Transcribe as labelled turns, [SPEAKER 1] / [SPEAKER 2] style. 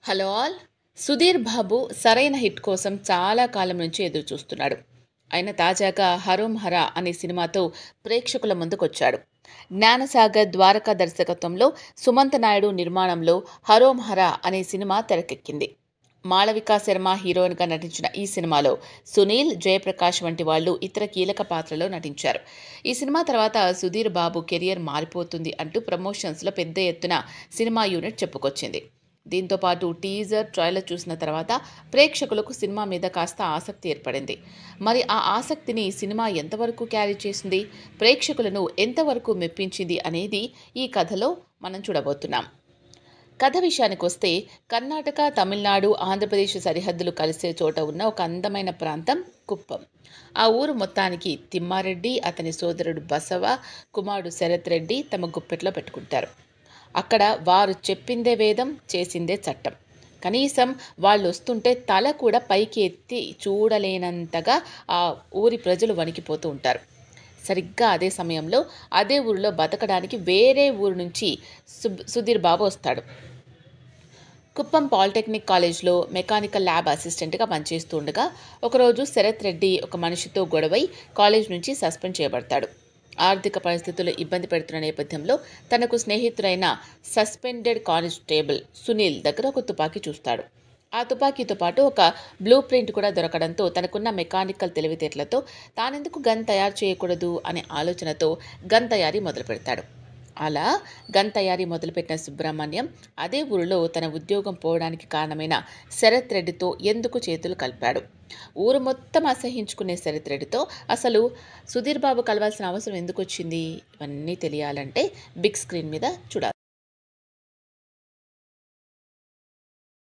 [SPEAKER 1] Hello all. Sudheer Babu సరైన hit కోసం చాలా కాలం నుంచి ఎదురు చూస్తున్నాడు. ఆయన తాజాగా హరోం హరా అనే సినిమాతో ప్రేక్షకుల ముందుకొచ్చాడు. జ్ఞానసాగర్ ద్వారకా దర్శకత్వంలో సుమంత్ నాయుడు నిర్మాణంలో హరోం హరా అనే సినిమా తెరకెక్కింది. మాళవికా శర్మ హీరోయిన్గా నటించిన ఈ సినిమాలో సునీల్, జయప్రకాష్ వంటి వాళ్ళు ఇతర కీలక పాత్రలో నటించారు. ఈ సినిమా తర్వాత సుధీర్ బాబు కెరియర్ మారిపోతుంది అంటూ ప్రమోషన్స్లో పెద్ద ఎత్తున సినిమా యూనిట్ చెప్పుకొచ్చింది. దీంతో పాటు టీజర్, ట్రైలర్ చూసిన తర్వాత ప్రేక్షకులకు సినిమా మీద కాస్త ఆసక్తి ఏర్పడింది. మరి ఆ ఆసక్తిని సినిమా ఎంతవరకు క్యారీ చేసింది, ప్రేక్షకులను ఎంతవరకు మెప్పించింది అనేది ఈ కథలో మనం చూడబోతున్నాం. కథ విషయానికొస్తే కర్ణాటక, తమిళనాడు, ఆంధ్రప్రదేశ్ సరిహద్దులు కలిసే చోట ఉన్న ఒక అందమైన ప్రాంతం కుప్పం. ఆ ఊరు మొత్తానికి తిమ్మారెడ్డి, అతని సోదరుడు బసవ, కుమారుడు శరత్ రెడ్డి తమ గుప్పెట్లో పెట్టుకుంటారు. అక్కడ వారు చెప్పిందే వేదం, చేసిందే చట్టం. కనీసం వాళ్ళు వస్తుంటే తల కూడా పైకి ఎత్తి చూడలేనంతగా ఆ ఊరి ప్రజలు వణికిపోతూ ఉంటారు. సరిగ్గా అదే సమయంలో అదే ఊరిలో బతకడానికి వేరే ఊరు నుంచి సుధీర్ బాబు వస్తాడు. కుప్పం పాలిటెక్నిక్ కాలేజ్లో మెకానికల్ ల్యాబ్ అసిస్టెంట్గా పనిచేస్తూ ఉండగా ఒకరోజు శరత్ రెడ్డి ఒక మనిషితో గొడవై కాలేజ్ నుంచి సస్పెండ్ చేయబడతాడు. ఆర్థిక పరిస్థితులు ఇబ్బంది పెడుతున్న నేపథ్యంలో తనకు స్నేహితుడైన సస్పెండెడ్ కానిస్టేబుల్ సునీల్ దగ్గర ఒక తుపాకీ చూస్తాడు. ఆ తుపాకీతో పాటు ఒక బ్లూ ప్రింట్ కూడా దొరకడంతో తనకున్న మెకానికల్ తెలివితేటలతో తానెందుకు గన్ తయారు చేయకూడదు అనే ఆలోచనతో గన్ తయారీ మొదలు పెడతాడు. అలా గన్ తయారీ మొదలుపెట్టిన సుబ్రహ్మణ్యం అదే ఊరిలో తన ఉద్యోగం పోవడానికి కారణమైన శరత్ రెడ్డితో ఎందుకు చేతులు కలిపాడు. ఊరు మొత్తం అసహించుకునే శరత్ రెడ్డితో అసలు సుధీర్ బాబు కలవాల్సిన అవసరం ఎందుకు వచ్చింది? ఇవన్నీ తెలియాలంటే బిగ్ స్క్రీన్ మీద చూడాలి.